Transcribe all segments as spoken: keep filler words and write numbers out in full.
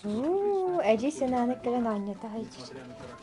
Oo, Eci senanık gelen anne daha hiç.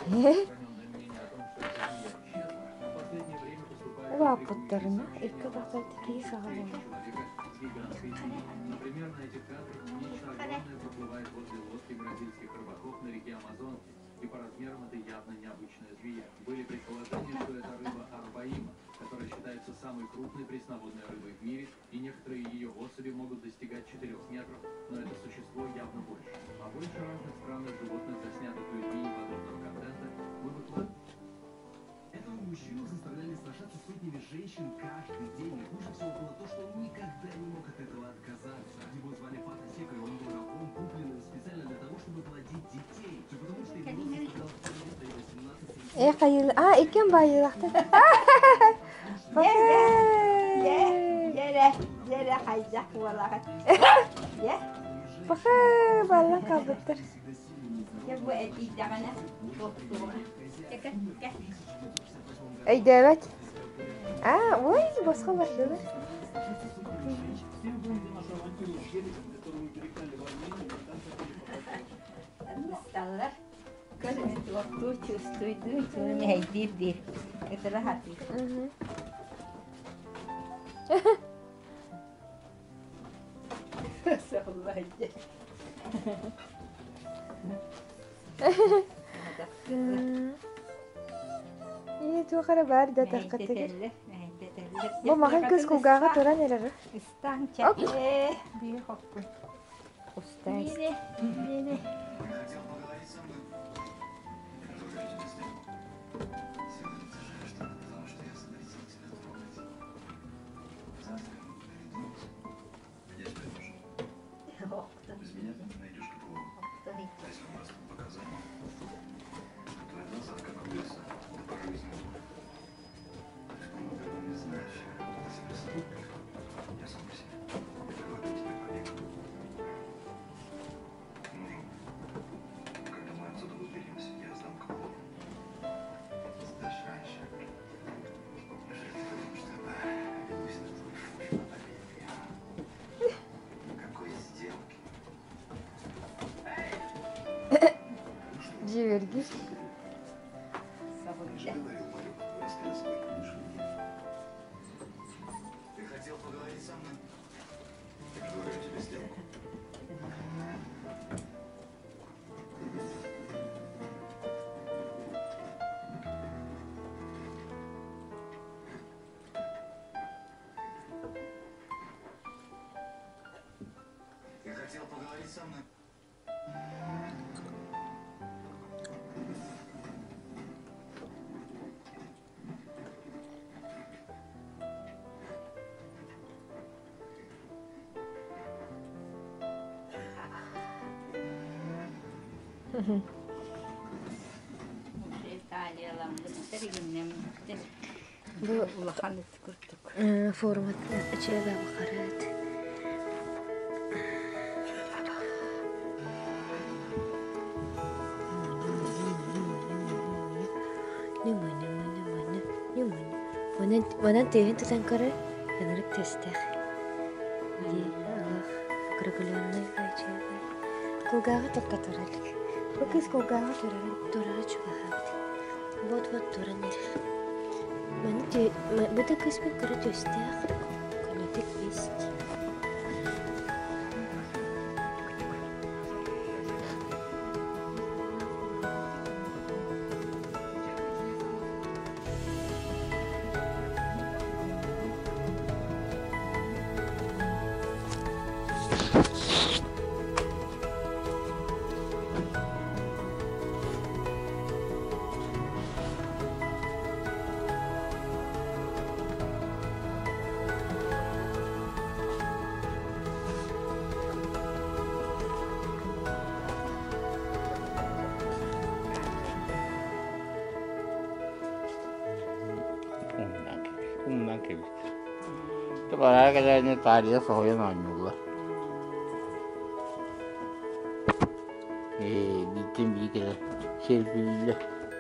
Вапоттерна и когда такие сагалы. Например, на этих кадрах нечто огромное проплывает возле лодки бразильских рыбаков на реке Амазон, и по размерам это явно необычная змея. Были предположения, что это рыба арбаима, которая считается самой крупной пресноводной рыбой в мире, и некоторые ее особи могут достигать четырёх метров, но это существо явно больше. А больше разных странных животных, заснятых людьми и подобного контента, мы выкладываем. Этого мужчину заставляли сражаться сотнями женщин каждый день. И хуже всего было то, что он никогда не мог от этого отказаться. Его звали Патасека, и он был рабом, купленным специально для того, чтобы плодить детей. Все потому, что его заставлял в восемнадцать. إيه قيل آه إيه كم باي لحظة يا يا يا حيزح والله يا بخير بالله كابتر يا ابو ادي دعنا أي دابت آه وين بس خبر دابت مستغرب كل انت وقتوش وستويدون تقولي هيدير دي اترهتي والله إيه تو خرا باردة تقتك ماما خن كس كوجا تورا نرى استنشق ايه بيحطوا أستاذ Без меня ты не найдешь такого. А если он даст показания, то и назад как убийца, он по жизни. Ты, наверное, не знаешь, ты себя сам. Я сам по себе. Предлагаю тебе побег. Ну же, когда мы отсюда выберемся, я сдам кого. Сдашь раньше. Неужели ты думаешь, что я ведусь на твой фуш на побег? Какой сделки? Дживергиш Я же говорил, Марюк, рассказывай, конечно, мне. Ты хотел поговорить со мной? Я предлагаю тебе сделку. Ты хотел поговорить со мной? والله خلت كرتك فورمة أجيبها بقرات نمو نمو نمو نمو نمو وننت انت تنكره انا ربت استخي دي الله كرقلنا يجيبها كوغاغا تقطرلك وكيس كوغاغا تورا تورا شبهات بوت بوت تورا نير من تي بدك اسمك كرت استخ كنا تكبست Kumdan kebir. Tıpara kadar ne tarihe soğuyan oynuyorlar. Eee, bittim bir kere. Şerifliyle.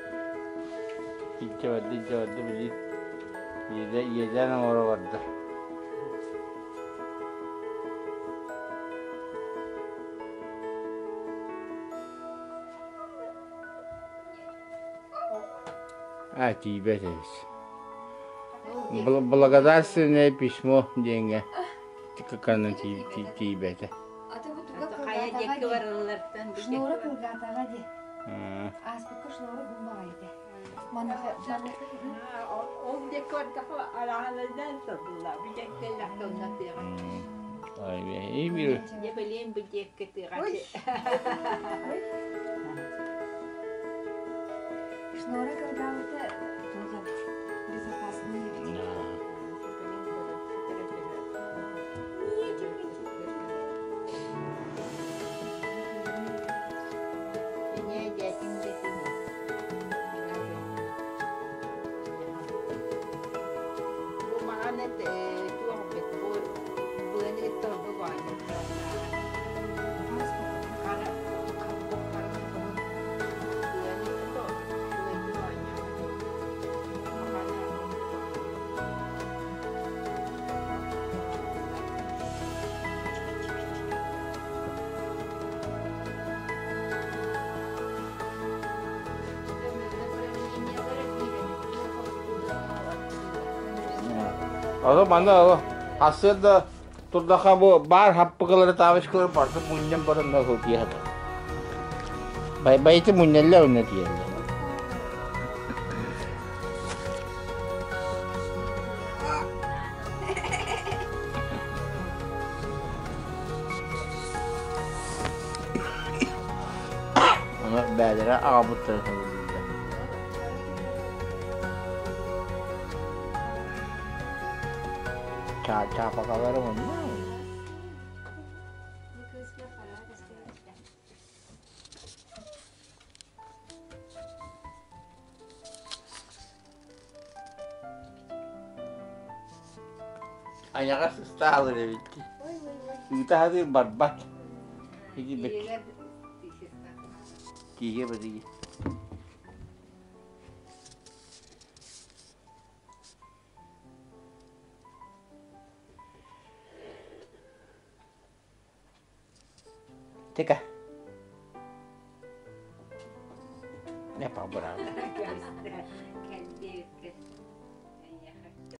İçe vardı, içe vardı bili. Yedi, yedi numara vardı. А, тебе здесь. Бл- Благодарственное письмо деньги. Как она тебе это? Ата бу туга Хая деки кылгатага бар де. олардан. Шнура кылгатага де. А, Аспыкка шнура гумбагайда. Манаха манаха. Ол деки бар таха араханадан сатылар. Bir dekiler laktonuna diyor. м, Ай, бе, и бир. Ne bileyim bir deki diyor. Шнура кылгабыта туга безопасный. Ne dedim dedim. Bu mahanet tuğ bet bu bu ne torba var. Kara kapı kara bu ne to bu ne var ya. Ado mana ado hasil da turdaha bu bar happı kılır taviş kılır parça munyam barında hobi hata. Bay bay itu munyalla onu diye. Ama bedere ağabut tarafı. Caca apa kabar mana? Hanya kan susah loh deh, kita hati barbat, ini bek, kiki berarti. Teka. Ini apa berapa? Kendi